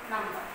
number.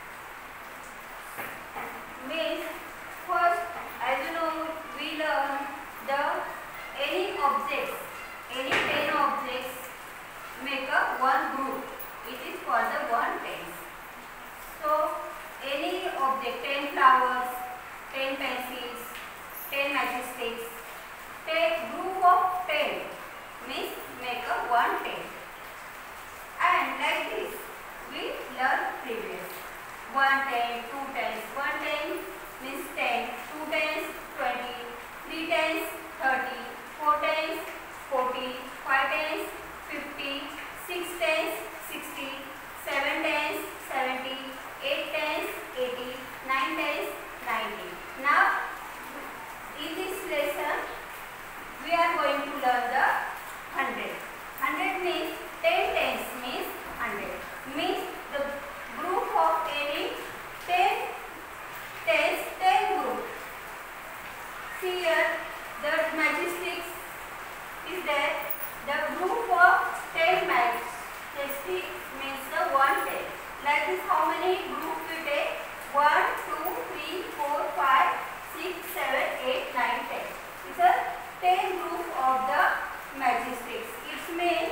Means first, as you know, we learn the any 10 objects make a one group. It is called the one tens. So any object, 10 flowers, 10 pencils, 10 matchsticks, take group of 10 means make a one ten. And like this we learn previous. 1 10, 2 tens. 1 10 means 10, 2 tens 20, 3 tens 30, 4 tens 40, 5 tens 50, 6 tens 60, 7 tens 70, 8 tens 80, 9 tens 90. Now in this lesson we are going to learn the 100. 100 means 10 tens means 100. Means the group of any 10 tens, 10 group. See here the matchsticks is there. The group of 10 matchsticks means the 110. Like this, how many groups we take? 1, 2, 3, 4, 5, 6, 7, 8, 9, 10. It's a 10 group of the matchsticks. It means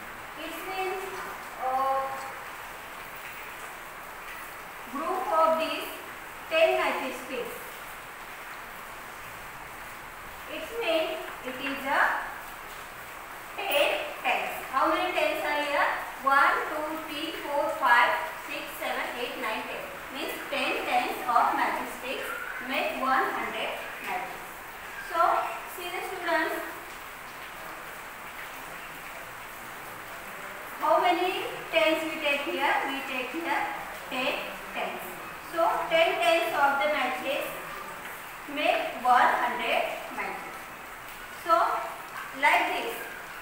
group of these 10 matchsticks. It means it is a 10 tens. How many tens are here? 1, 2, 3, 4, 5, 6, 7, 8, 9, 10. Means 10 tens of matchsticks make 100 matches. So see the students, how many tens we take here? We take here 10 tens. So 10 tens of the matches make 100 matches. So like this,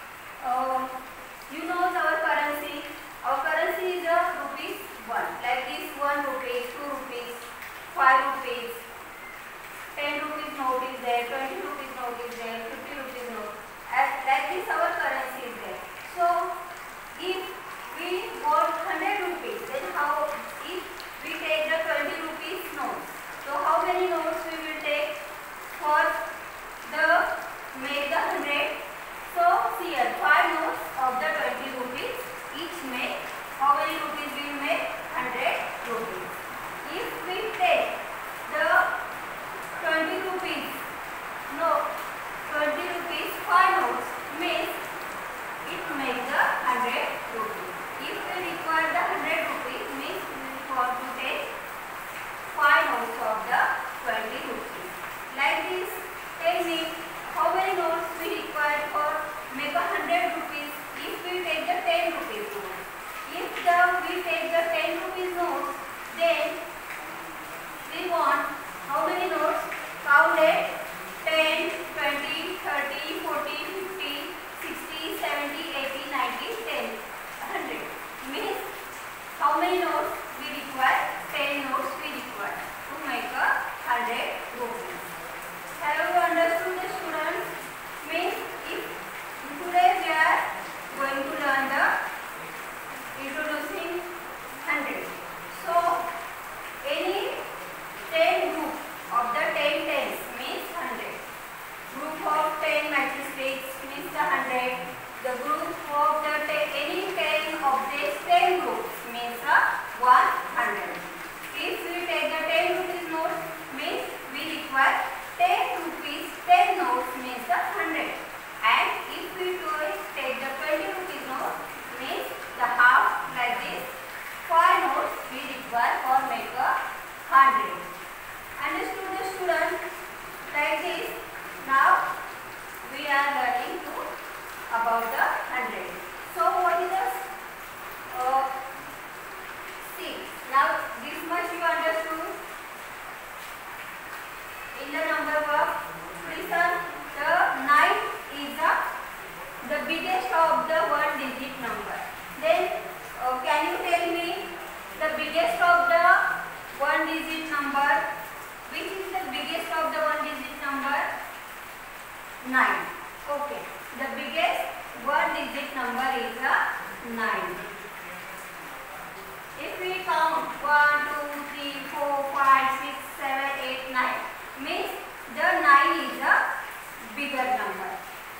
you know our currency. Our currency is a rupees 1. Like this, 1 rupees, 2 rupees, 5 rupees, 10 rupees note is there, 20 rupees note is there, 50 rupees note. Like this our currency is there. So if we want 100 rupees, then how? If we take the 20 rupees notes, so how many notes we will take for the make the 100? So see here, 5 notes of the 20 rupees each make. How many rupees we will make? 100 rupees. If we take the 20 rupees, no, 20 rupees 5 notes means it makes the 100 rupees. If we require the 100 rupees means we want to take 5 notes of the 20 rupees. Like this, tell me how many notes we require for make a 100 rupees if we take the 10 rupees notes. If we take the 10 rupees notes, then we want how many notes? Count it. 10, 20, 30, 40, 50, 60, 70, 80, 90, 10, 100. Means how many notes we require? 10 notes we require to make a 100 rupees. Have you understood the students? Means if today we are going to learn the introducing 100. So any 10 group of the 10 tens means 100. Group of 10 matchsticks means the 100. The group of the any 10 objects, 10 groups means the 100. If we take the 10 rupees notes means we require 10 rupees, 10 notes means the 100. And if we take the 20 rupees note means the half, like this 5 notes we require for make a 100. Understood the student? Like this. Now we are learning about the 100. So what is the see, now this much you understood in the number box. Listen, the 9 is the biggest of the one digit number. Then can you tell me the biggest of the one digit number? Which is the biggest of the one digit number? 9. Okay. The biggest one digit number is 9. If we count bigger number.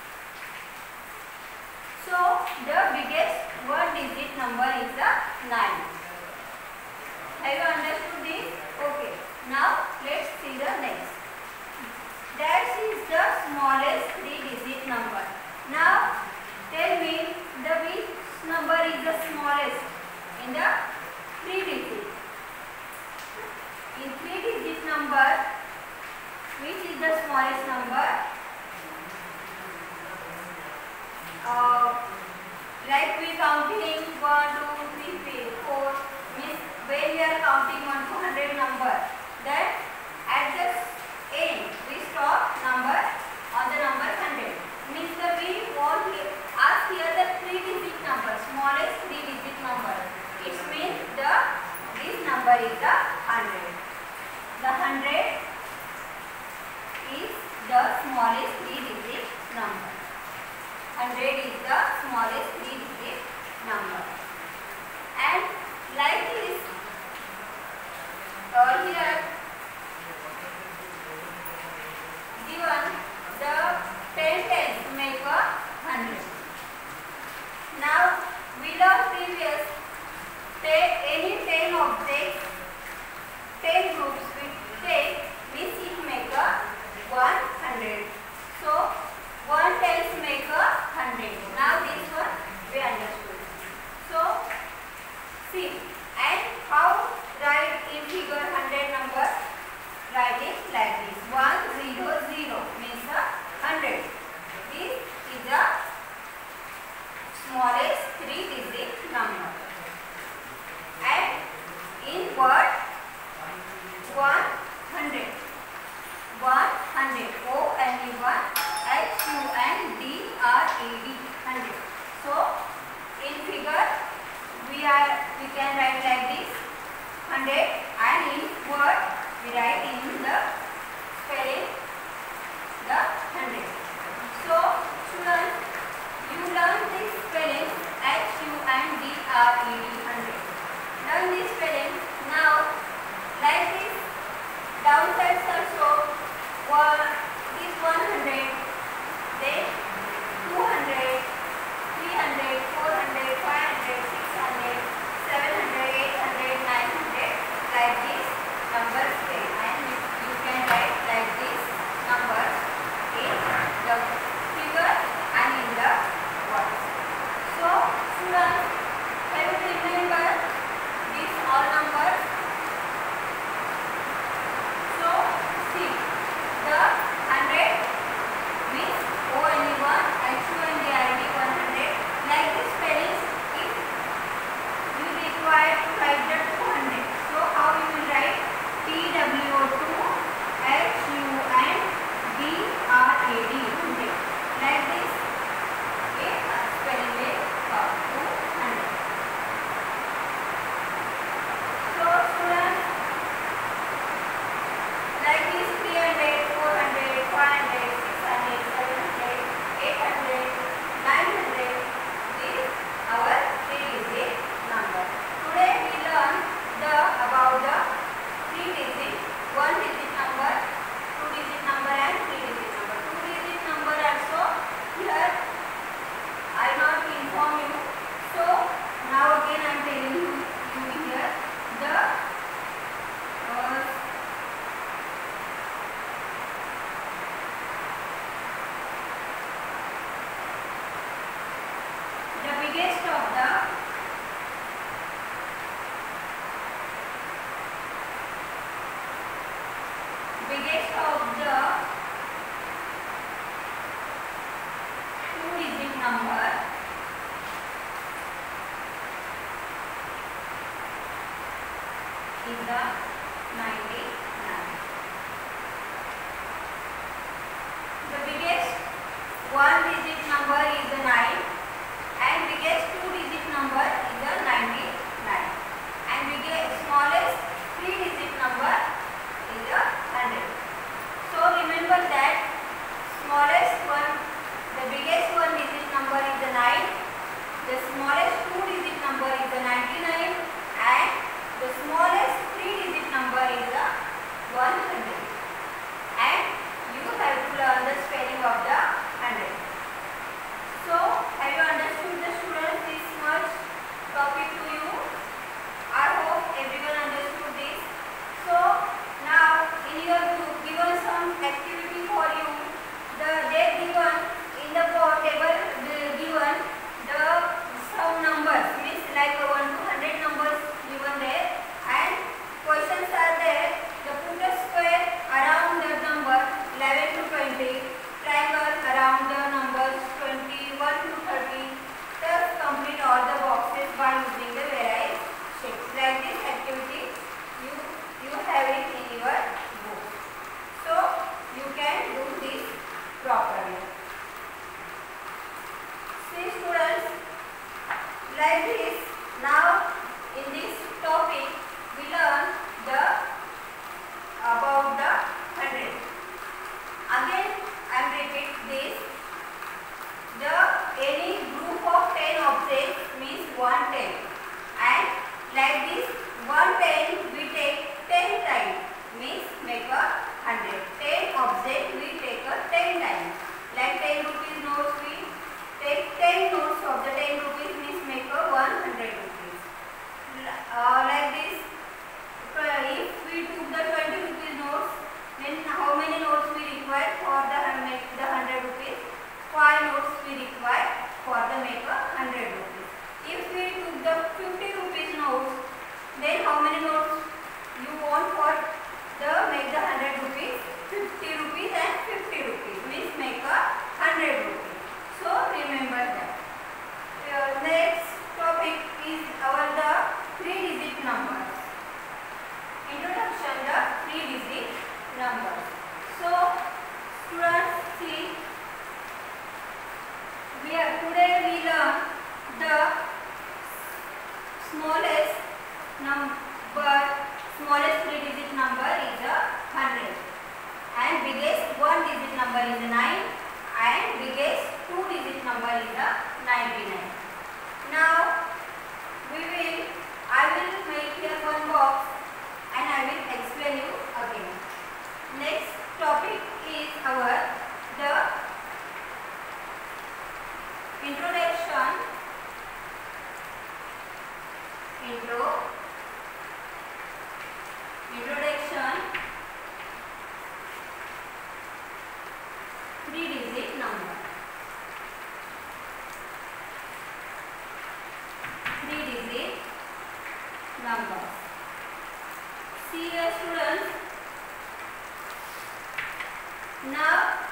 So the biggest one digit number is the 9. Have you understood this? Okay. Now let's see the next. That is the smallest 3-digit number. Now tell me which number is the smallest in the 3-digit. In 3-digit number, which is the smallest number? Like we counting 1, 2, 3, 4. Means when we are counting 1 to 100 number, then at the end we stop number on the number 100. Means that we want to ask here the 3-digit number, smallest 3-digit number. It means this number is the 100. The 100 is the smallest 3-digit number. 100 is the smallest 3-digit number. And like this, here given the 10 tens make a 100. Now without previous, take any 10 objects, 10 groups we take, means it make a 100. So 1 tens make a 100. Now this one we understood. So see, and how write in figure 100 number? the smallest three-digit number is 100, and biggest one-digit number is 9, and biggest two-digit number is 99. Now I will make here one box and I will explain you again. Next topic is the introduction. Introduction three-digit number. Three-digit numbers. See here, students. Now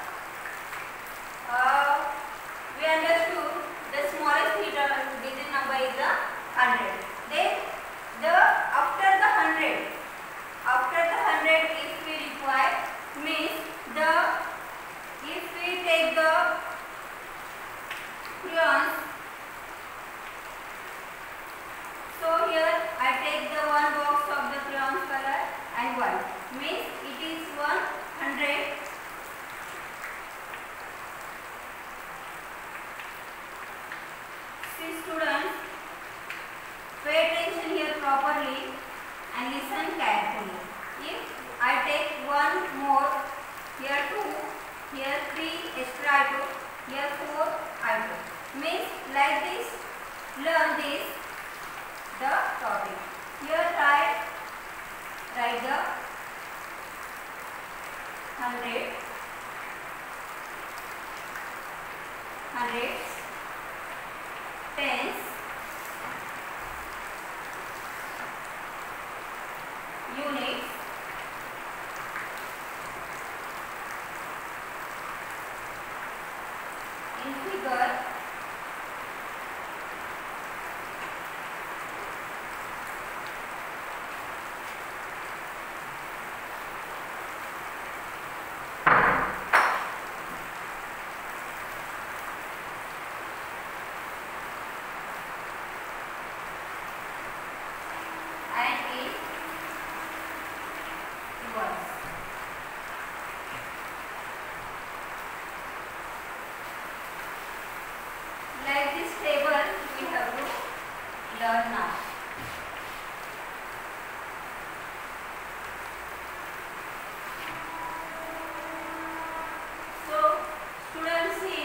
we understood the smallest three-digit number is 100. Then after the 100, if we require, means if we take the crayons, so here I take the one box of the crayons color and 1, means it is 100. See students, pay attention here properly and listen carefully. If I take one more, here 2, here 3, extra I took, here 4 I took. Means like this, learn this, the topic. Here write the 100, hundreds, tens, units, in figure, and in words. Like this table we have to learn now. So students, see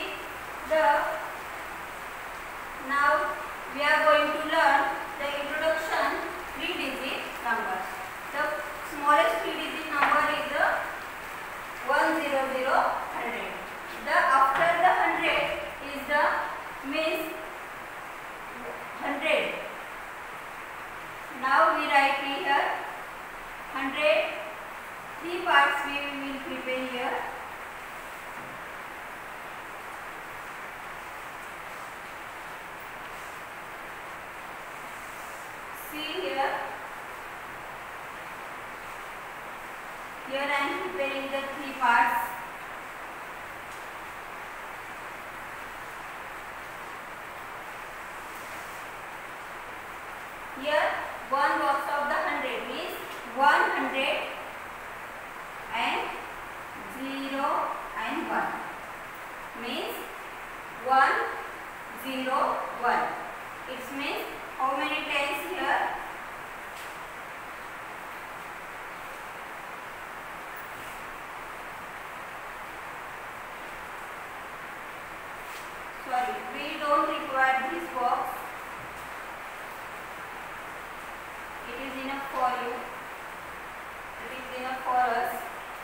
now we are going to learn the introduction three-digit numbers. The smallest three-digit number is 100. The after the 100 is the means 100. Now we write here 100. Three parts we will prepare here. See here. Here I am preparing the three parts. Here one box of the 100 means 100 and 0 and 1 means 1 0 1. It means how many tens here? Sorry, we don't require this box. It is enough for you. It is enough for us.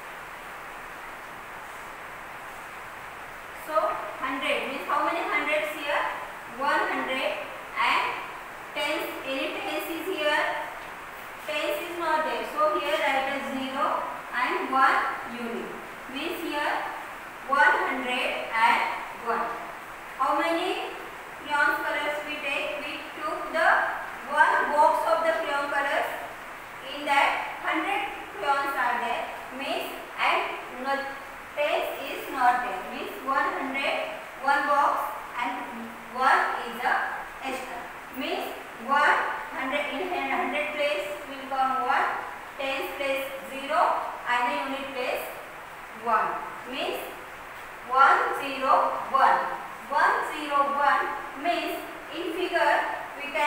So 100 means how many hundreds here? 100 and tens. Any tens is here? Tens is not there. So here write a 0 and 1 unit. Means here 100 and 1. How many crayon colors we take? We took the one box of the crayon colors. In that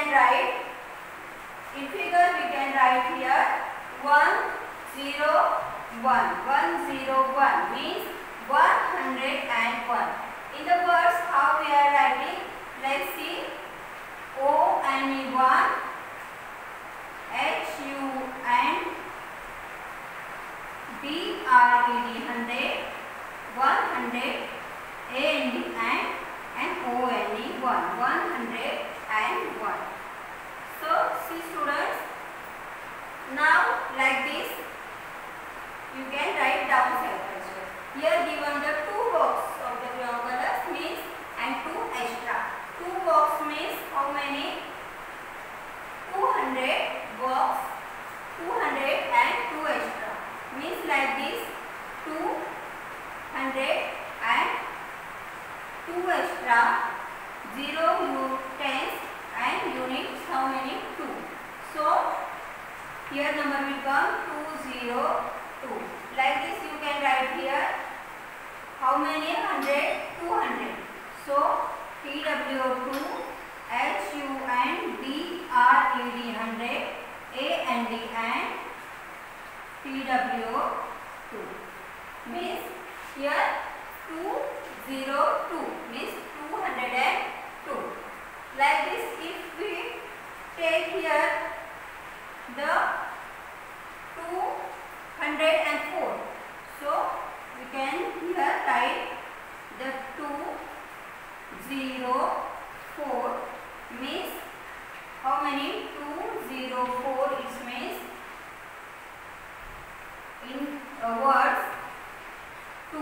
can write, in figure we can write here 101. 101 means 101. In the words, how we are writing? Let's see. O and E 1, H U and D R E D 100, 100, A and D and O and E 1, 101. So see students, now like this you can write down circles. Here given the 2 box of the crayon colors means and 2 extra. 2 box means how many? 200 box, 200 and 2 extra. Means like this 200 and 2 extra, 0 tens and units how many? 2. So here number will come 202. Like this you can write here how many? 100, 200. So TWO 2, HU and DRED 100, A and D and TWO 2. Means here 202 means 202. Like this if we take here the 204. So we can here write the 204 means how many? 204 is means in words 2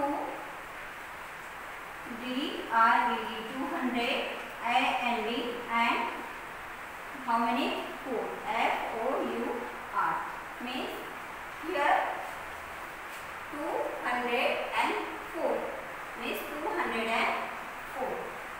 DRED 200 A and D and how many? 4 FOUR means here 204 means 204.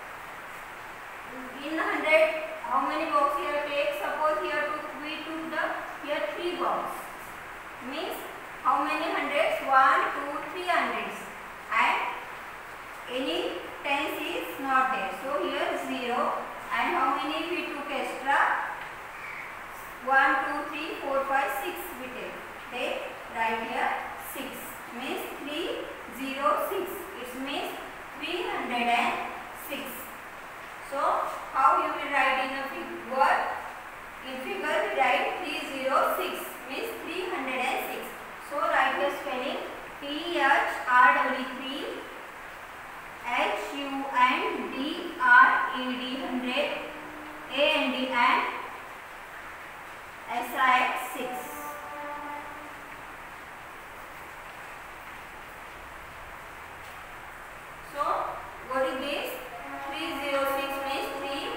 In 100 how many box here take? Suppose here we took the here 3 box means how many hundreds? 1, 2, 3 hundreds and any tens is not there. So here 0 and how many we took extra? 1, 2, 3, 4, 5, 6 we take. They write here 6 means 306. It means 306. So how you will write in a figure? In figure we write 306 means 306. So write your spelling THREE 3 HU and DRED 100 A and D and SIX 6. So what is this? 306 means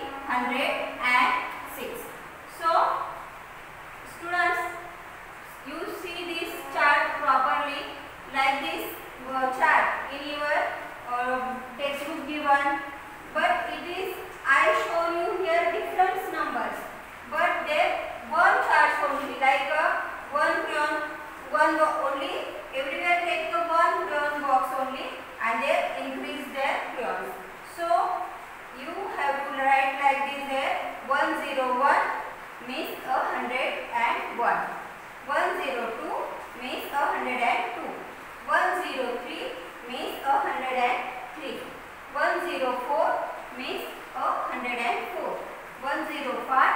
306. So students, you see this chart properly like this chart in your textbook given, but it is I show you here different numbers, but there one chart only like one crayon, one only, everywhere take the one crayon box only and they increase their crayons. So you have to write like this there 101 means 101, 102 means 102, 103 means 103, 104 means 104, 105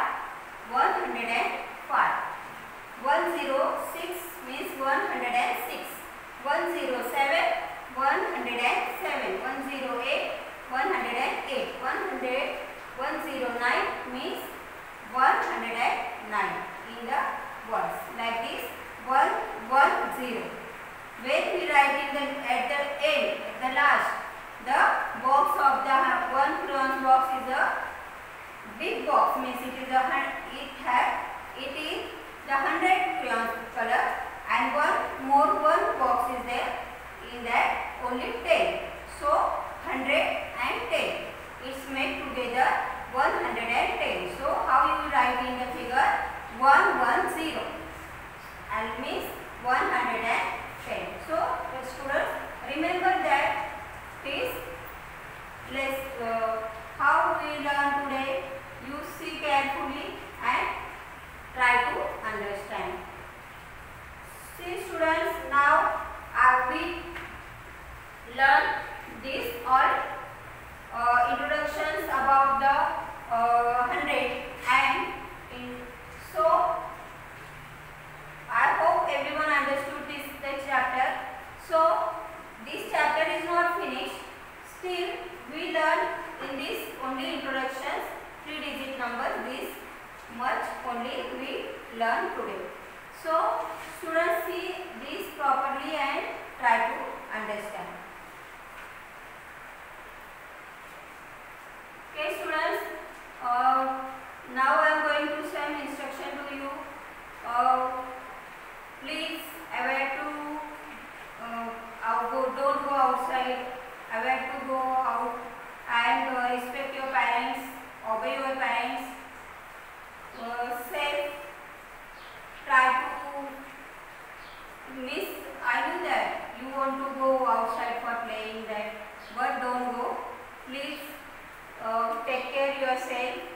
105, 106 means 106, 107 107, 108 108, 109 means 109 in the words like this 110. When we write in at the end, at the last, the box of the one crayon box is a big box, means it is the 100 crayon color and one box is there, in that only 10. So 110 it's made together 110. So how you will write in the figure 110 and means 110. So students, remember that this how we learn today. You see carefully. numbers. This much only we learn today. So students, see this properly and try to understand. Okay students, now I am going to send instruction to you. Please avoid to don't go outside, avoid to go out, and respect your parents, obey your parents, safe, try to miss. I know that you want to go outside for playing that, but don't go. Please take care yourself.